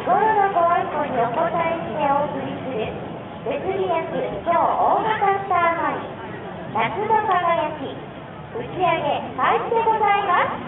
日頃のご愛顧にお応えしてお送りする物理薬超大型スターマリン夏の輝き打ち上げ開始でございます。